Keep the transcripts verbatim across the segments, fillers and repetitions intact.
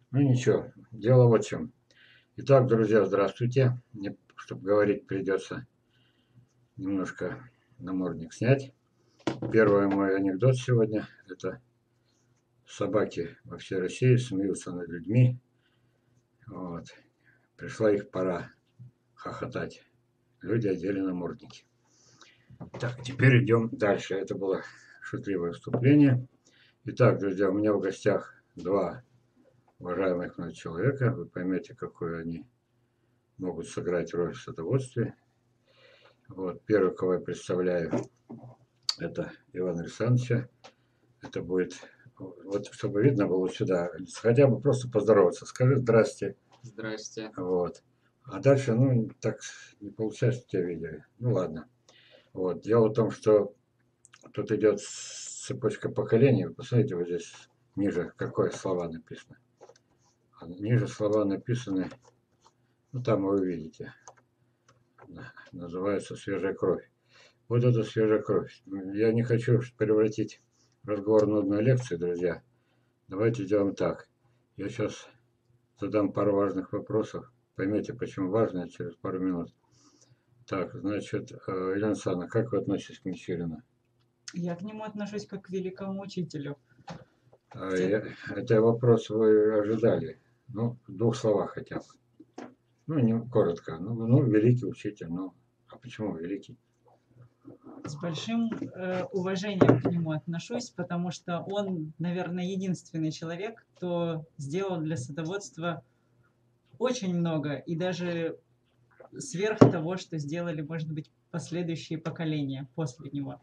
Ну ничего, дело вот в чем. Итак, друзья, здравствуйте. Мне, чтобы говорить, придется немножко намордник снять. Первый мой анекдот сегодня – это собаки во всей России смеются над людьми. Вот. Пришла их пора хохотать. Люди одели намордники. Так, теперь идем дальше. Это было шутливое вступление. Итак, друзья, у меня в гостях два уважаемых мной человека. Вы поймете, какую они могут сыграть роль в садоводстве. Вот, первый, кого я представляю, это Иван Александрович. Это будет, вот чтобы видно было сюда, хотя бы просто поздороваться. Скажи здрасте. Здрасте. Вот. А дальше, ну, так не получается, что тебя видели. Ну, ладно. Вот. Дело в том, что тут идет цепочка поколений. Вы посмотрите, вот здесь ниже, какое слова написано. А ниже слова написаны, ну, там вы увидите. Называется «Свежая кровь». Вот это свежая кровь. Я не хочу превратить разговор в нудную лекцию, друзья. Давайте сделаем так. Я сейчас задам пару важных вопросов. Поймете, почему важно, через пару минут. Так, значит, Елена Александровна, как вы относитесь к Мичурину? Я к нему отношусь как к великому учителю. А, Те- я- Это вопрос вы ожидали. Ну, в двух словах хотя бы. Ну, не коротко. Ну, ну великий учитель. Ну, а почему великий? С большим э, уважением к нему отношусь, потому что он, наверное, единственный человек, кто сделал для садоводства очень много, и даже сверх того, что сделали, может быть, последующие поколения после него.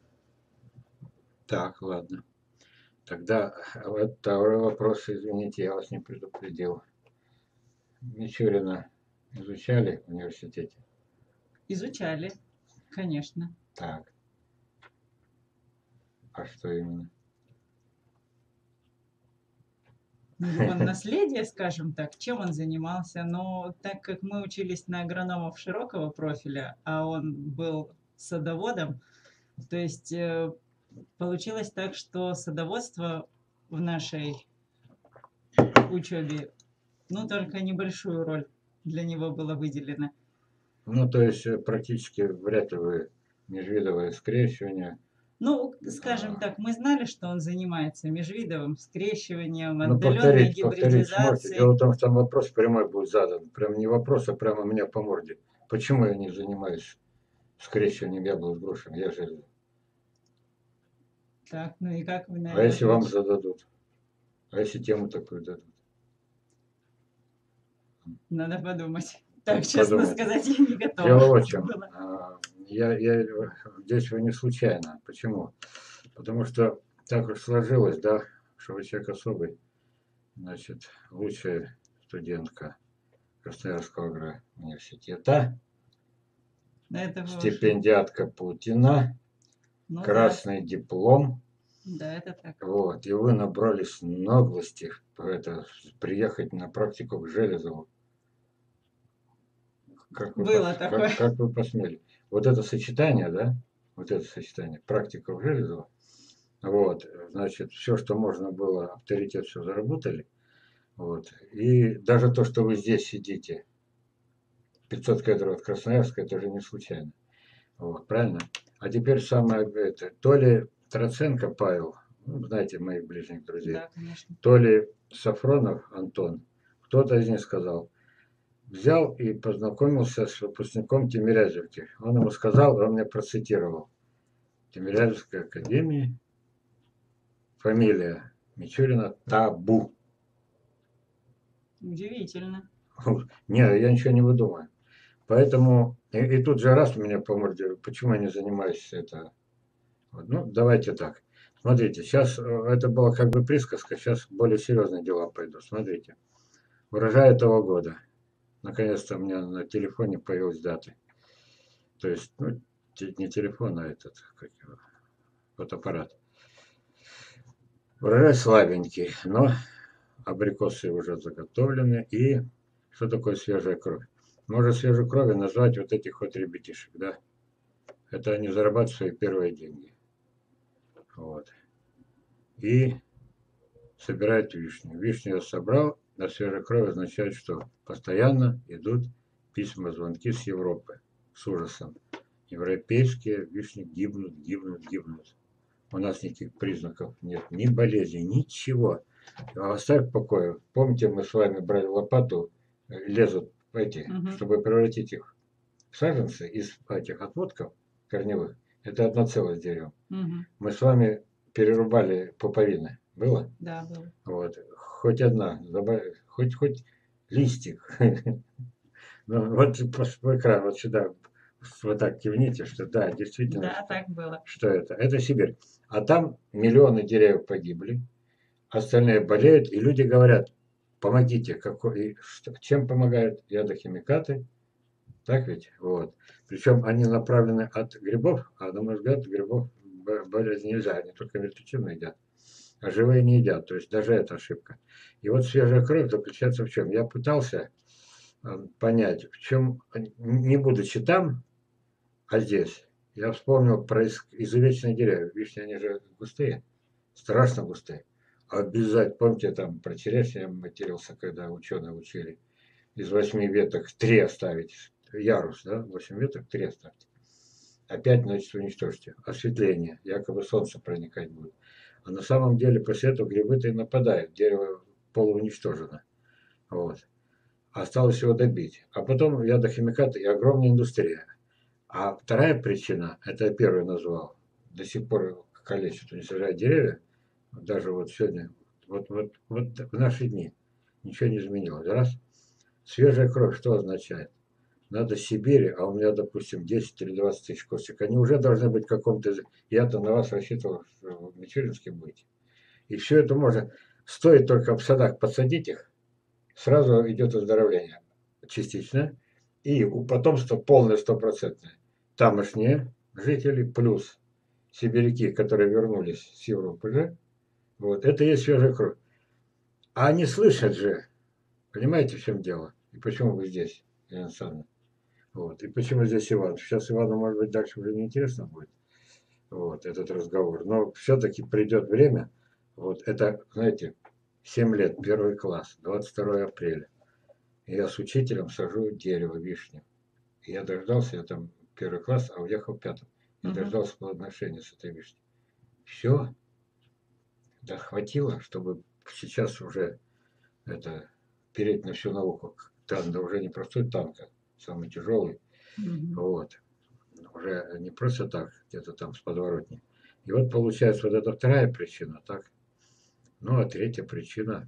Так, ладно. Тогда вот второй вопрос, извините, я вас не предупредил. Мичурина изучали в университете? Изучали, конечно. Так, а что именно? Ну, его наследие, скажем так, чем он занимался. Но так как мы учились на агрономов широкого профиля, а он был садоводом, то есть э, получилось так, что садоводство в нашей учебе, ну, только небольшую роль для него было выделено. Ну, то есть э, практически вряд ли вы межвидовое скрещивание. Ну, скажем а, так, мы знали, что он занимается межвидовым скрещиванием, Ну, отдаленной повторить, повторить сможете. Дело гибридизацией. в том, что там вопрос прямой будет задан. Прям не вопрос, а прямо меня по морде. Почему я не занимаюсь скрещиванием яблок с грушами? Я же... Так, ну и как вы на А это если вам ответите? зададут? А если тему такую дадут? Надо подумать. Так, Под- честно Подумайте. сказать, я не готова Дело вот в чем. была. А, Я, я здесь вы не случайно. Почему? Потому что так уж сложилось, да, что вы человек особый. Значит, лучшая студентка Красноярского агро- университета, Это вы уж... стипендиатка Путина, Ну да, красный диплом. да, это так. Вот, и вы набрались наглости это, приехать на практику к Железову. Как вы, Было пос- такое. как, как вы посмели? Вот это сочетание, да? Вот это сочетание, практика в Железово. Вот, значит, все, что можно было, авторитет все заработали. Вот. И даже то, что вы здесь сидите, пятьсот километров от Красноярска, это же не случайно. Вот, правильно? А теперь самое это, то ли Троценко Павел, ну, знаете, моих ближних друзей, Да, конечно. то ли Сафронов Антон, кто-то из них сказал, взял и познакомился с выпускником Тимирязевки. Он ему сказал, он мне процитировал. Тимирязевская академия, фамилия Мичурина Табу. Удивительно. Не, я ничего не выдумаю. Поэтому, и, и тут же раз у меня по морде, почему я не занимаюсь это. Вот, ну, давайте так. Смотрите, сейчас это было как бы присказка, сейчас более серьезные дела пойдут. Смотрите, урожай этого года. Наконец-то у меня на телефоне появилась дата. То есть, ну, не телефон, а этот, как его, фотоаппарат. Урожай слабенький, но абрикосы уже заготовлены. И что такое свежая кровь? Можно свежей кровью назвать вот этих вот ребятишек, да? Это они зарабатывают свои первые деньги. Вот. И собирают вишню. Вишню я собрал, на свежей крови означает, что постоянно идут письма, звонки с Европы с ужасом. Европейские вишни гибнут, гибнут, гибнут. У нас никаких признаков нет, ни болезни, ничего. А оставь в покое. Помните, мы с вами брали лопату, э, лезут эти, Мгм. чтобы превратить их в саженцы из этих отводков корневых. Это одно целое с деревом. Мгм. Мы с вами перерубали пуповины. Было? Да, было. Вот. Хоть одна, добавь- хоть, хоть листик. Ну, вот пос- в экран, вот сюда, вот так кивните, что да, действительно, Да, что, так было. что это. Это Сибирь. А там миллионы деревьев погибли, остальные болеют, и люди говорят, помогите. Какой, и что- чем помогают ядохимикаты? Так ведь? Вот. Причем они направлены от грибов, а на мой взгляд, грибов бо- болезнь нельзя, они только мертвечину едят, а живые не едят. То есть даже это ошибка. И вот свежая кровь заключается в чем? Я пытался а, понять, в чем, не будучи там, а здесь, я вспомнил про из- изувеченные деревья. Вишни, они же густые, страшно густые. Обязательно, помните, там про черешню я матерился, когда ученые учили. Из восьми веток три оставить. Ярус, да, восемь веток, три оставьте. Опять, значит, уничтожьте. Осветление. Якобы солнце проникать будет. А на самом деле после этого грибы-то и нападают. Дерево полууничтожено. Вот. Осталось его добить. А потом ядохимикаты и огромная индустрия. А вторая причина, это я первую назвал, до сих пор калечат, уничтожают деревья. Даже вот сегодня, вот, вот, вот в наши дни ничего не изменилось. Раз. Свежая кровь что означает? Надо Сибири, а у меня, допустим, десять или двадцать тысяч косточек. Они уже должны быть в каком-то... Я-то на вас рассчитывал, что в Мичуринске будете. И все это можно... Стоит только в садах подсадить их, сразу идет выздоровление частично. И у потомства полное стопроцентное. Тамошние жители плюс сибиряки, которые вернулись с Европы же. Вот, это и есть свежая кровь. А они слышат же. Понимаете, в чем дело? И почему вы здесь, Елена Александровна? Вот. И почему здесь Иван? Сейчас Ивану, может быть, дальше уже неинтересно будет вот, этот разговор. Но все-таки придет время. Вот это, знаете, семь лет, первый класс, двадцать второе апреля. И я с учителем сажу дерево, вишню. И я дождался, я там первый класс, а уехал в пятом. Я Мгм. дождался плодоношения с этой вишней. Все, да хватило, чтобы сейчас уже это переть на всю науку. Танк, да уже не простой танк, а самый тяжелый. Мгм. Вот. Уже не просто так, где-то там с подворотни. И вот получается вот эта вторая причина, так? Ну, а третья причина,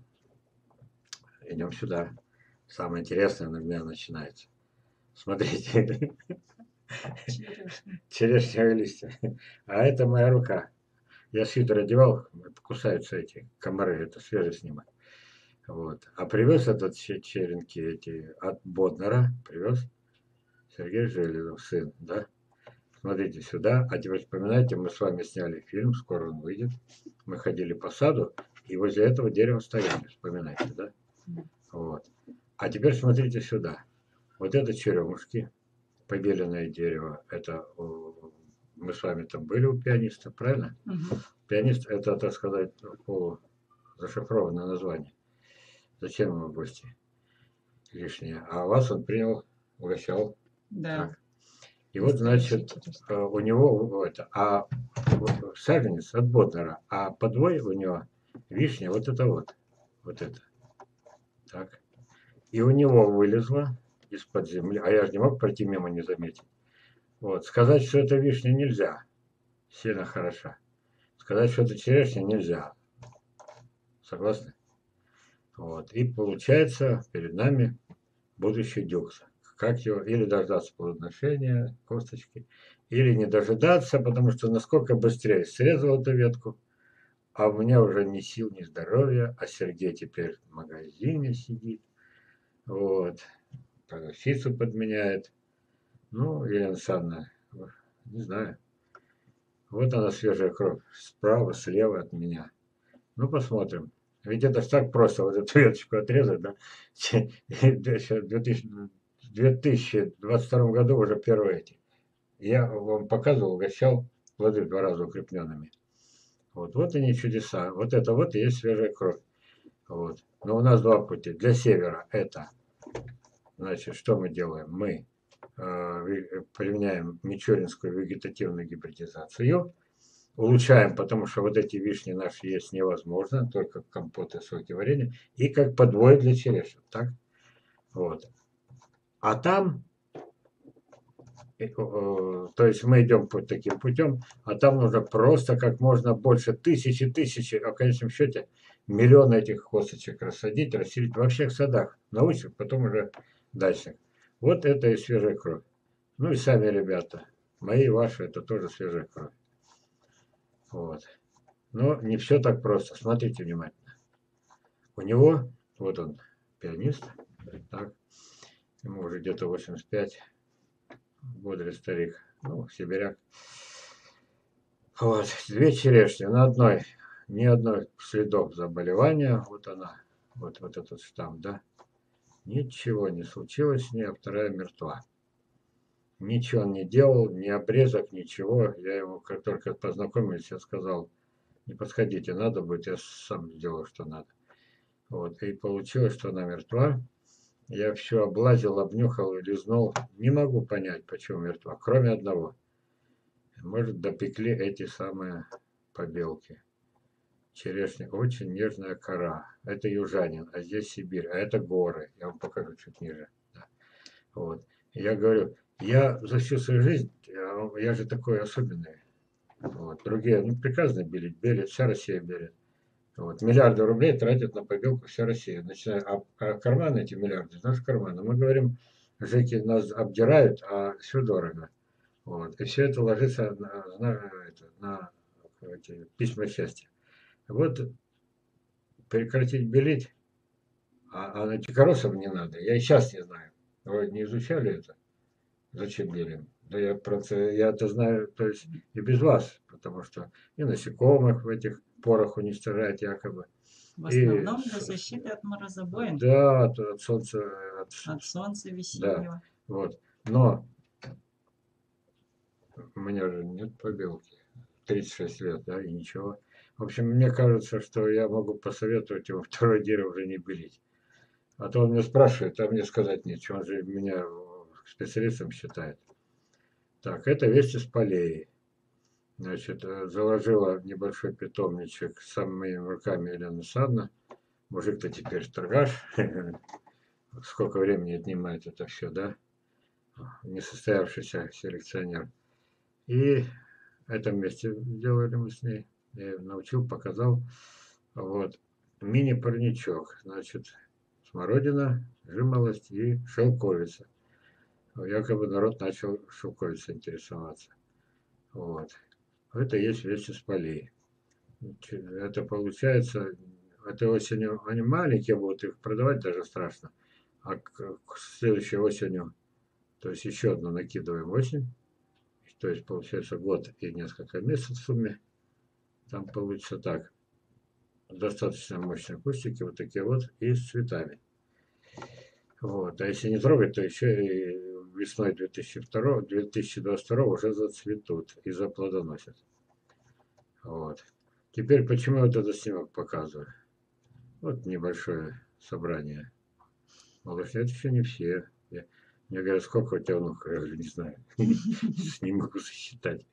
идем сюда. Самое интересное на меня начинается. Смотрите, Черешня. черешневые листья. А это моя рука. Я свитер одевал, кусаются эти комары, это свежий снимок. Вот. А привез этот черенки эти от Боднера, привез Сергей Железов, сын, да? Смотрите сюда. А теперь вспоминайте, мы с вами сняли фильм, скоро он выйдет. Мы ходили по саду, и возле этого дерева стояли. Вспоминайте, да? Вот. А теперь смотрите сюда. Вот это черемушки, побеленное дерево. Это мы с вами там были у пианиста, правильно? Мгм. Пианист это, так сказать, по зашифрованное название. Зачем ему гости лишние? А вас он принял, угощал. Да, Так. И вот, настоящий значит, черешня. э, у него это, а вот саженец от Боднера, а подвой у него вишня, вот это вот, вот это, так. И у него вылезла из-под земли, а я же не мог пройти мимо не заметить. Вот, сказать, что это вишня нельзя, сильно хороша. Сказать, что это черешня нельзя. Согласны? Вот. И получается перед нами будущий дюкс. Как его, или дождаться плодоношения, косточки, или не дожидаться, потому что насколько быстрее срезал эту ветку, а у меня уже ни сил, ни здоровья, а Сергей теперь в магазине сидит, вот, продавщицу подменяет. Ну, Елена Александровна, не знаю, вот она свежая кровь, справа, слева от меня. Ну, посмотрим. Ведь это ж так просто, вот эту веточку отрезать, да? В две тысячи двадцать втором году уже первые эти. Я вам показывал, угощал плоды в два раза укрепленными. Вот, вот они чудеса. Вот это вот и есть свежая кровь. Вот. Но у нас два пути. Для севера это, значит, что мы делаем? Мы э, применяем мичуринскую вегетативную гибридизацию, улучшаем, потому что вот эти вишни наши есть невозможно, только компоты, соки, варенье, и как подвой для черешни, так? Вот. А там, э, то есть мы идем по таким путем, а там нужно просто как можно больше, тысячи, тысячи, а в конечном счете миллион этих косточек рассадить, расселить во всех садах, научных, потом уже дальше. Вот это и свежая кровь. Ну и сами ребята, мои, ваши, это тоже свежая кровь. Вот. Но не все так просто. Смотрите внимательно. У него, вот он, пианист, так, ему уже где-то восемьдесят пять, бодрый старик, ну, сибиряк. Вот, две черешни на одной, ни одной следов заболевания, вот она, вот, вот этот штамм, да, ничего не случилось с ней, а вторая мертва. Ничего он не делал, ни обрезок, ничего. Я ему, как только познакомились, я сказал, не подходите, надо будет, я сам сделаю, что надо. Вот, и получилось, что она мертва. Я все облазил, обнюхал и лизнул. Не могу понять, почему мертва, кроме одного. Может, допекли эти самые побелки. Черешня очень нежная кора. Это южанин, а здесь Сибирь, а это горы. Я вам покажу чуть ниже. Да. Вот. Я говорю, я за всю свою жизнь, я, я же такой особенный. Вот. Другие, ну, приказано белить, белит, вся Россия белит. Вот. Миллиарды рублей тратят на побелку вся Россия. Начиная, а, а карманы эти миллиарды, наши карманы. Мы говорим, жеки нас обдирают, а все дорого. Вот. И все это ложится на, на, это, на эти, письма счастья. Вот прекратить белить, а, а антикорросов не надо. Я и сейчас не знаю. Вы не изучали это? Зачем белим? Да я просто, я это знаю, то есть и без вас, потому что и насекомых в этих порах уничтожать якобы. В И основном для защиты от морозобоин, да, от, от солнца, от, от солнца да, весеннего. вот. Но у меня же нет побелки. тридцать шесть лет, да, и ничего. В общем, мне кажется, что я могу посоветовать ему второе дерево уже не белить. А то он меня спрашивает, а мне сказать нечего. Он же меня специалистом считает. Так, это вести с полей. Значит, э, заложила небольшой питомничек самыми руками Елена Александровна. Мужик-то теперь торгаш. Сколько времени отнимает это все, да? Несостоявшийся селекционер. И это вместе делали мы с ней. Я ее научил, показал. Вот. Мини-парничок. Значит, смородина, жимолость и шелковица. Якобы народ начал шелковицей интересоваться. Вот. Это есть вещи с полей. Это получается, этой осенью они маленькие будут, их продавать даже страшно. А к, к следующей осенью, то есть еще одну накидываем осень, то есть получается год и несколько месяцев в сумме. Там получится так. Достаточно мощные кустики, вот такие вот, и с цветами. Вот. А если не трогать, то еще и весной две тысячи второго, две тысячи двадцать второго уже зацветут и заплодоносят. Вот. Теперь почему я вот этот снимок показываю? Вот небольшое собрание. Малыш, это еще не все. Я, мне говорят, сколько у тебя внуков? Я говорю, не знаю. Не могу сосчитать.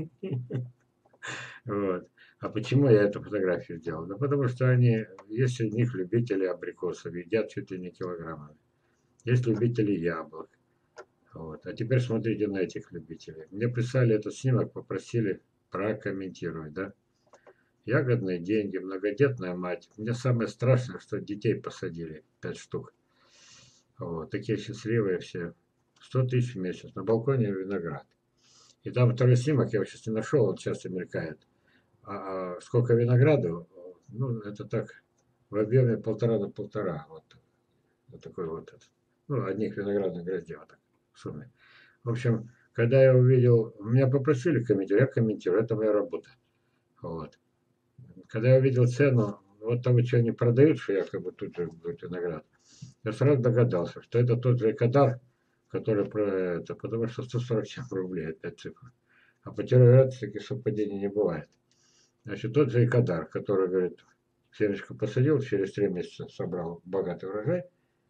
Вот. А почему я эту фотографию сделал? Да потому что они, есть среди них любители абрикосов, едят чуть ли не килограммами. Есть любители яблок. Вот. А теперь смотрите на этих любителей. Мне прислали этот снимок, попросили прокомментировать, да? Ягодные деньги, многодетная мать. Мне самое страшное, что детей посадили, пять штук. Вот. Такие счастливые все. сто тысяч в месяц. На балконе виноград. И там второй снимок, я его сейчас не нашел, он часто мелькает. А, а сколько винограду, ну, это так, в объеме полтора на полтора. Вот, вот такой вот. Ну, одних виноградных гроздей, вот так, в сумме. В общем, когда я увидел, меня попросили комментировать, я комментирую, это моя работа. Вот. Когда я увидел цену, вот того, что они продают, что якобы тут же будет виноград, я сразу догадался, что это тот же Экодар, который про это, потому что сто сорок семь рублей, опять цифра. А по теории таких совпадений не бывает. Значит, тот же Экодар, который говорит, Семечко посадил, через три месяца собрал богатый урожай,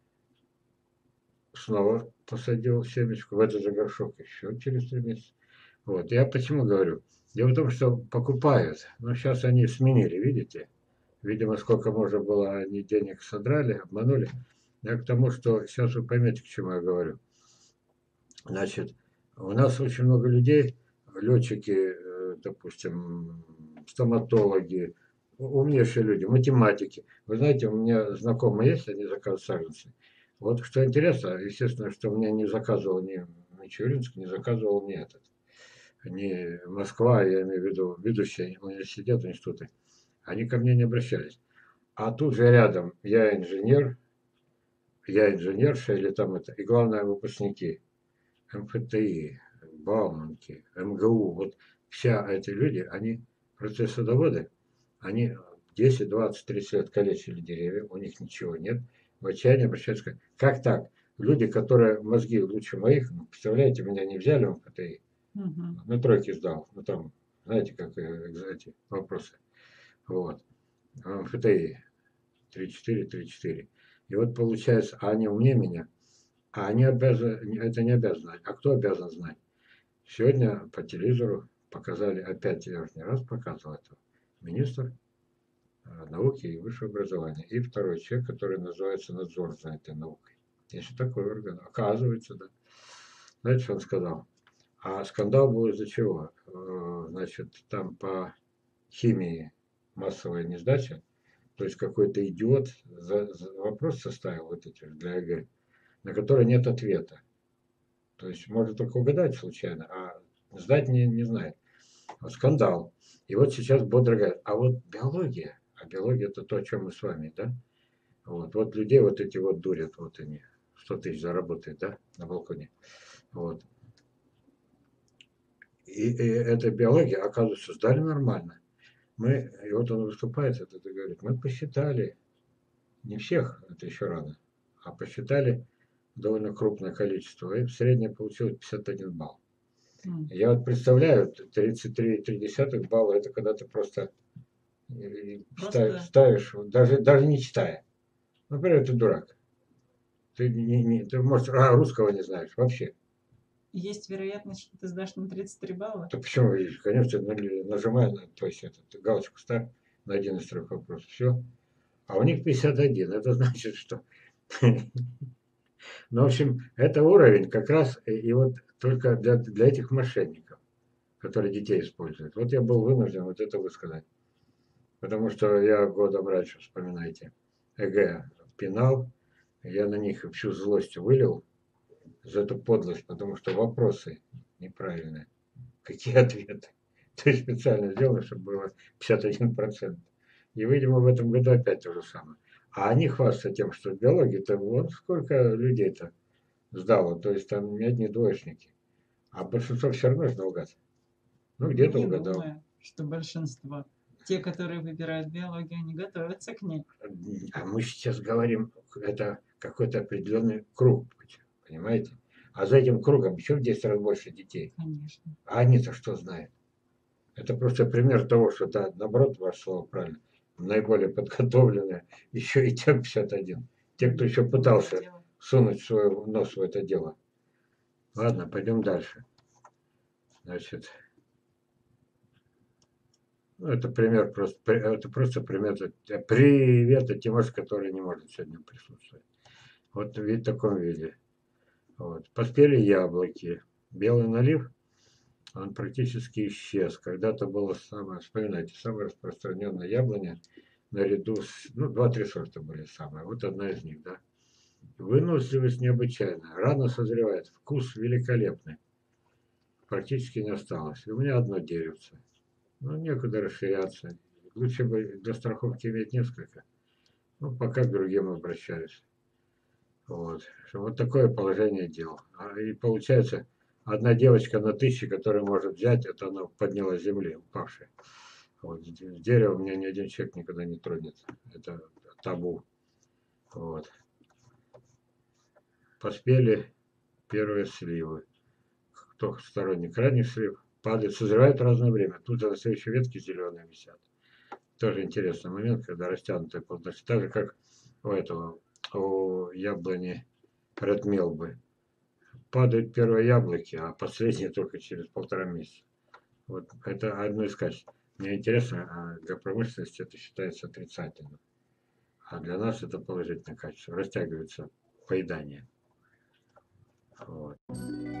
снова посадил семечку в этот же горшок еще через три месяца. Вот. Я почему говорю? Дело в том, что покупают, но сейчас они сменили, видите? Видимо, сколько можно было, они денег содрали, обманули. Я к тому, что сейчас вы поймете, к чему я говорю. Значит, у нас очень много людей, летчики, э, допустим, стоматологи, у- умнейшие люди, математики. Вы знаете, у меня знакомые есть, они заказывают саженцы. Вот что интересно, естественно, что мне не заказывал ни Мичуринск, не заказывал ни этот, не Москва, я имею в виду ведущие университеты, институты. Они ко мне не обращались. А тут же рядом я инженер, я инженерша или там это, и главное выпускники эм эф тэ и, Бауманки, эм гэ у, вот все эти люди, они простые садоводы, они десять, двадцать, тридцать лет калечили деревья, у них ничего нет, в отчаянии обращаются, как так? Люди, которые мозги лучше моих, ну, представляете, меня не взяли в эм эф тэ и, Мгм. на тройке сдал, ну там, знаете, как э, эти вопросы, вот, эм эф тэ и три четыре, три четыре. И вот получается, а они умнее меня, а они обязаны, это не обязаны знать. А кто обязан знать? Сегодня по телевизору показали, опять я уже не раз показывал это, министр э, науки и высшего образования. И второй человек, который называется надзор за этой наукой. Есть такой орган. Оказывается, да. Знаете, что он сказал? А скандал был из-за чего? Э, Значит, там по химии массовая несдача, то есть какой-то идиот за, за вопрос составил вот эти для ЕГЭ, на который нет ответа. То есть может только угадать случайно, а сдать не, не знает. Вот скандал. И вот сейчас бодро говорят, а вот биология, а биология это то, о чем мы с вами, да? Вот, вот людей вот эти вот дурят, вот они, сто тысяч заработают, да, на балконе. Вот. И, и эта биология, оказывается, сдали нормально. Мы, и вот он выступает, это говорит, мы посчитали, не всех, это еще рано, а посчитали довольно крупное количество, и в среднем получилось пятьдесят один балл. М. Я вот представляю, тридцать три и три десятых балла, это когда ты просто э, ставишь, Просто ставишь, даже, даже не читая. Например, ты дурак. Ты, не, не, ты может, а, русского не знаешь вообще. есть вероятность, что ты сдашь на тридцать три балла? То почему, видишь, конечно, нажимай на, то есть, это, галочку ставь на один из трех вопросов, все. А у них пятьдесят один, это значит, что... Ну, в общем, это уровень как раз и, и вот только для, для этих мошенников, которые детей используют. Вот я был вынужден вот это высказать. Потому что я годом раньше, вспоминайте, ЕГЭ пинал, я на них всю злость вылил за эту подлость, потому что вопросы неправильные. Какие ответы? То есть специально сделано, чтобы было пятьдесят один процент. И, видимо, в этом году опять то же самое. А они хвастаются тем, что в биологии-то вот сколько людей-то сдало. То есть там не одни двоечники. А большинство все равно же наугад. Ну, где-то Не угадал. думаю, что большинство. Те, которые выбирают биологию, они готовятся к ней. А мы сейчас говорим, это какой-то определенный круг, понимаете? А за этим кругом еще в десять раз больше детей. Конечно. А они-то что знают? Это просто пример того, что, да, наоборот, ваше слово правильно, наиболее подготовленные, еще и те пятьдесят один. Те, кто еще Другое пытался дело. сунуть свой нос в это дело. Ладно, пойдем дальше. Значит, ну, это пример, просто, это просто пример. Привет от Тимоша, который не может сегодня присутствовать. Вот в таком виде. Вот. Поспели яблоки. Белый налив, он практически исчез. Когда-то было самое, вспоминайте, самое распространенное яблоня наряду с, ну, два-три сорта были самые. Вот одна из них, да. Выносливость необычайная. Рано созревает. Вкус великолепный. Практически не осталось. И у меня одно деревце. Ну, некуда расширяться. Лучше бы для страховки иметь несколько. Ну, пока к другим обращаюсь. Вот. Вот такое положение дел. А, и получается, одна девочка на тысячу, которая может взять, это она подняла с земли, упавшая. Вот. Дерево у меня ни один человек никогда не тронет. Это табу. Вот. Поспели первые сливы. Кто сторонник ранних слив, падает, созревает в разное время. Тут на следующей ветке зеленые висят. Тоже интересный момент, когда растянутые плодоносители. Так же, как у этого, у яблони Red Melba. Падают первые яблоки, а последние только через полтора месяца. Вот это одно из качеств. Мне интересно, а для промышленности это считается отрицательным. А для нас это положительное качество. Растягивается поедание. Вот.